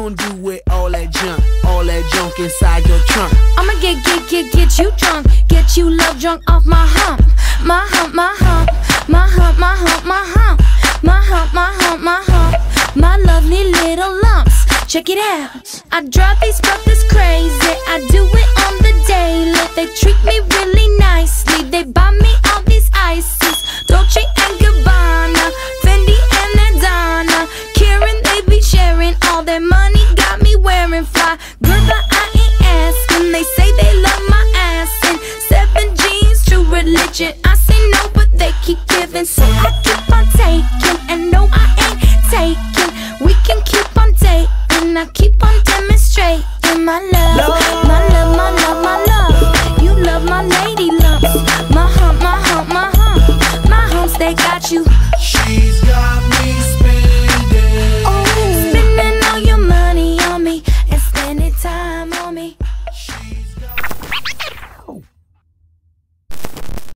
gonna do with all that junk inside your trunk? I'ma get you drunk, get you love drunk off my hump, my hump, my hump, my hump, my hump, my hump, my hump, my hump, my hump, my lovely little lumps. Check it out. I drive these brothers crazy. I do it on the daily. They treat me really nice.